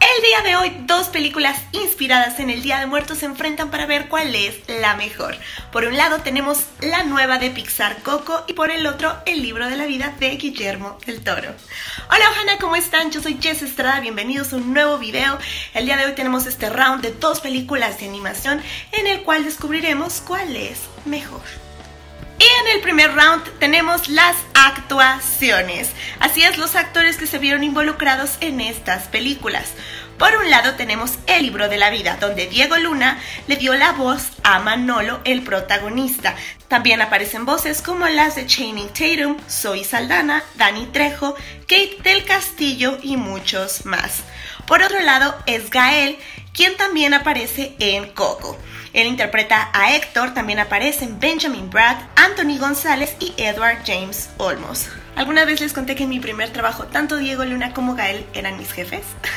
El día de hoy, dos películas inspiradas en el Día de Muertos se enfrentan para ver cuál es la mejor. Por un lado tenemos la nueva de Pixar, Coco, y por el otro, El libro de la vida de Guillermo del Toro. Hola Ohana, ¿cómo están? Yo soy Jess Estrada, bienvenidos a un nuevo video. El día de hoy tenemos este round de dos películas de animación en el cual descubriremos cuál es mejor. Y en el primer round tenemos las actuaciones. Así es, los actores que se vieron involucrados en estas películas. Por un lado tenemos El libro de la vida, donde Diego Luna le dio la voz a Manolo, el protagonista. También aparecen voces como las de Channing Tatum, Zoe Saldana, Danny Trejo, Kate del Castillo y muchos más. Por otro lado es Gael, quien también aparece en Coco. Él interpreta a Héctor, también aparecen Benjamin Bratt, Anthony González y Edward James Olmos. ¿Alguna vez les conté que en mi primer trabajo tanto Diego Luna como Gael eran mis jefes?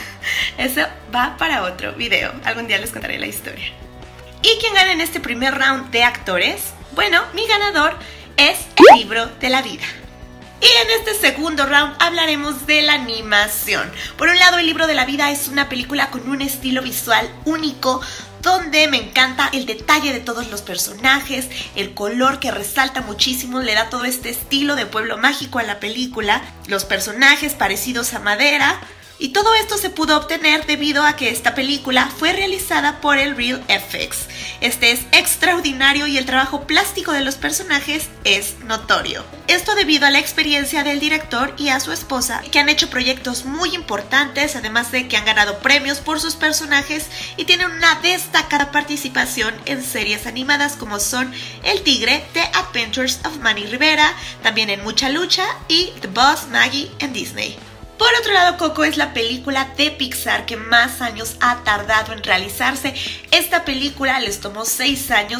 Eso va para otro video, algún día les contaré la historia. ¿Y quién gana en este primer round de actores? Bueno, mi ganador es El libro de la vida. Y en este segundo round hablaremos de la animación. Por un lado, El libro de la vida es una película con un estilo visual único, donde me encanta el detalle de todos los personajes, el color que resalta muchísimo, le da todo este estilo de pueblo mágico a la película, los personajes parecidos a madera. Y todo esto se pudo obtener debido a que esta película fue realizada por el Real FX. Este es extraordinario y el trabajo plástico de los personajes es notorio. Esto debido a la experiencia del director y a su esposa, que han hecho proyectos muy importantes, además de que han ganado premios por sus personajes y tienen una destacada participación en series animadas como son El Tigre, The Adventures of Manny Rivera, también en Mucha Lucha y The Boss Maggie en Disney. Por otro lado, Coco es la película de Pixar que más años ha tardado en realizarse. Esta película les tomó 6 años,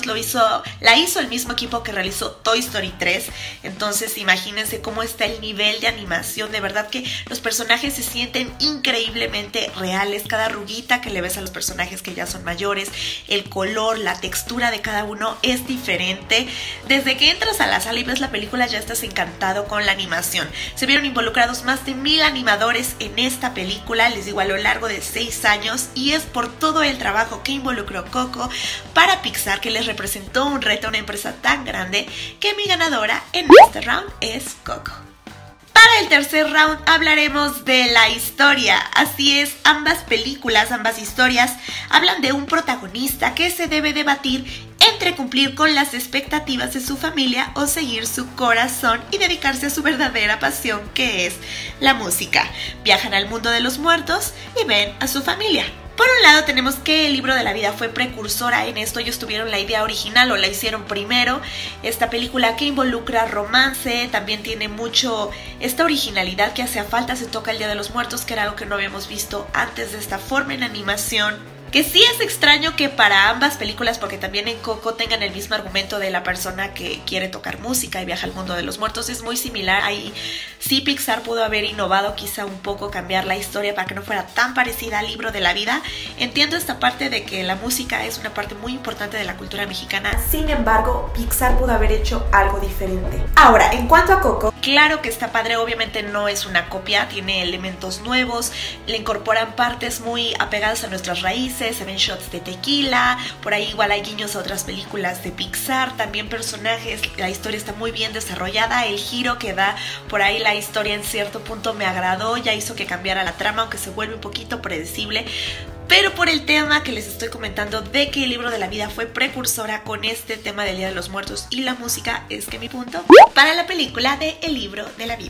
la hizo el mismo equipo que realizó Toy Story 3. Entonces imagínense cómo está el nivel de animación. De verdad que los personajes se sienten increíblemente reales. Cada arruguita que le ves a los personajes que ya son mayores, el color, la textura de cada uno es diferente. Desde que entras a la sala y ves la película ya estás encantado con la animación. Se vieron involucrados más de 1000 animadores en esta película, les digo, a lo largo de 6 años, y es por todo el trabajo que involucró Coco para Pixar que les representó un reto a una empresa tan grande que mi ganadora en este round es Coco. Para el tercer round hablaremos de la historia. Así es, ambas películas, ambas historias hablan de un protagonista que se debe debatir entre cumplir con las expectativas de su familia o seguir su corazón y dedicarse a su verdadera pasión, que es la música. Viajan al mundo de los muertos y ven a su familia. Por un lado tenemos que El libro de la vida fue precursora en esto. Ellos tuvieron la idea original o la hicieron primero. Esta película que involucra romance, también tiene mucho esta originalidad que hacía falta. Se toca el Día de los Muertos, que era algo que no habíamos visto antes de esta forma en animación. Que sí es extraño que para ambas películas, porque también en Coco tengan el mismo argumento de la persona que quiere tocar música y viaja al mundo de los muertos, es muy similar. Ahí sí Pixar pudo haber innovado quizá un poco, cambiar la historia para que no fuera tan parecida al libro de la vida. Entiendo esta parte de que la música es una parte muy importante de la cultura mexicana. Sin embargo, Pixar pudo haber hecho algo diferente. Ahora, en cuanto a Coco, claro que está padre, obviamente no es una copia, tiene elementos nuevos, le incorporan partes muy apegadas a nuestras raíces. Se ven shots de tequila, por ahí igual hay guiños a otras películas de Pixar, también personajes, la historia está muy bien desarrollada, el giro que da por ahí la historia en cierto punto me agradó, ya hizo que cambiara la trama, aunque se vuelve un poquito predecible. Pero por el tema que les estoy comentando de que El libro de la vida fue precursora con este tema del Día de los Muertos y la música, es que mi punto para la película de El libro de la vida.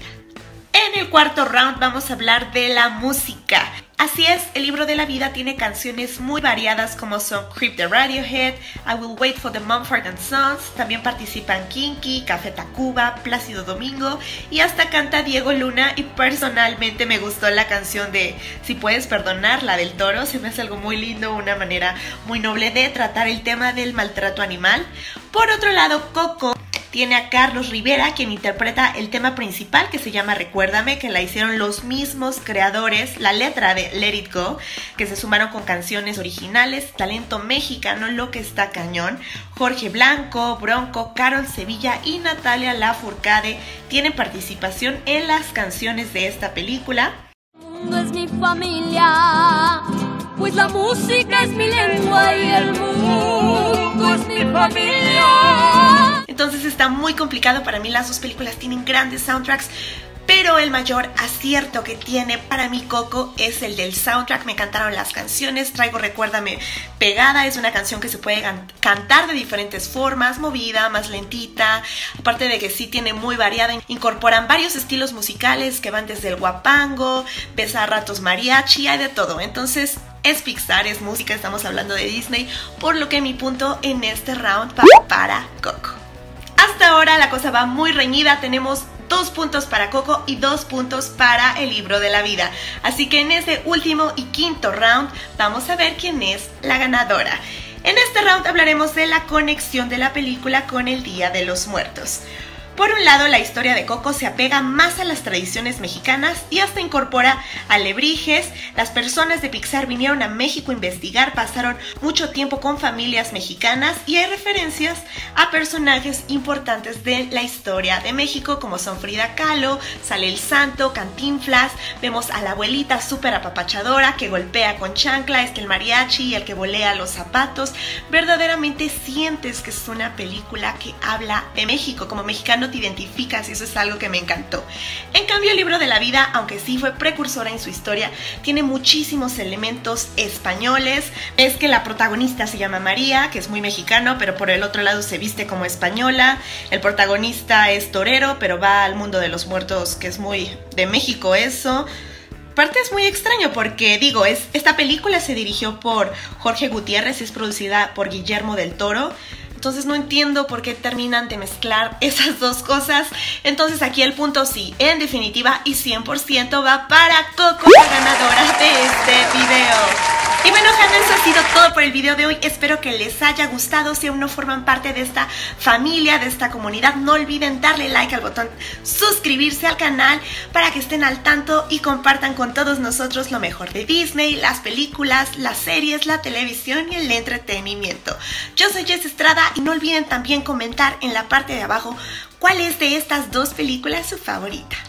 En el cuarto round vamos a hablar de la música. Así es, El libro de la vida tiene canciones muy variadas como son Creep de Radiohead, I Will Wait for the Mumford & Sons, también participan Kinky, Café Tacuba, Plácido Domingo y hasta canta Diego Luna, y personalmente me gustó la canción de Si puedes perdonar, la del Toro, se me hace algo muy lindo, una manera muy noble de tratar el tema del maltrato animal. Por otro lado, Coco tiene a Carlos Rivera, quien interpreta el tema principal que se llama Recuérdame, que la hicieron los mismos creadores, la letra de Let It Go, que se sumaron con canciones originales, talento mexicano, lo que está cañón. Jorge Blanco, Bronco, Carol Sevilla y Natalia Lafourcade tienen participación en las canciones de esta película. El mundo es mi familia. la música es mi lengua y el mundo es mi familia. Entonces está muy complicado para mí. Las dos películas tienen grandes soundtracks, pero el mayor acierto que tiene para mí Coco es el del soundtrack. Me encantaron las canciones. Traigo Recuérdame pegada. Es una canción que se puede cantar de diferentes formas, movida, más lentita. Aparte de que sí tiene muy variada, incorporan varios estilos musicales que van desde el guapango, ves a ratos mariachi, hay de todo. Entonces es Pixar, es música, estamos hablando de Disney, por lo que mi punto en este round va para Coco. Hasta ahora la cosa va muy reñida. Tenemos 2 puntos para Coco y 2 puntos para El Libro de la Vida. Así que en este último y quinto round vamos a ver quién es la ganadora. En este round hablaremos de la conexión de la película con el Día de los Muertos. Por un lado, la historia de Coco se apega más a las tradiciones mexicanas y hasta incorpora alebrijes. Las personas de Pixar vinieron a México a investigar, pasaron mucho tiempo con familias mexicanas y hay referencias a personajes importantes de la historia de México como son Frida Kahlo, sale el Santo, Cantinflas, vemos a la abuelita súper apapachadora que golpea con chancla, es que el mariachi y el que volea los zapatos. Verdaderamente sientes que es una película que habla de México. Como mexicano te identificas y eso es algo que me encantó. En cambio, El Libro de la Vida, aunque sí fue precursora en su historia, tiene muchísimos elementos españoles. Es que la protagonista se llama María, que es muy mexicano, pero por el otro lado se viste como española. El protagonista es torero, pero va al mundo de los muertos, que es muy de México eso. Aparte es muy extraño porque, esta película se dirigió por Jorge Gutiérrez, es producida por Guillermo del Toro. Entonces no entiendo por qué terminan de mezclar esas dos cosas. Entonces aquí el punto sí, en definitiva y 100% va para Coco, la ganadora de este video. Y bueno, gente, eso ha sido todo por el video de hoy. Espero que les haya gustado. Si aún no forman parte de esta familia, de esta comunidad, no olviden darle like al botón, suscribirse al canal para que estén al tanto y compartan con todos nosotros lo mejor de Disney, las películas, las series, la televisión y el entretenimiento. Yo soy Jess Estrada y no olviden también comentar en la parte de abajo cuál es de estas dos películas su favorita.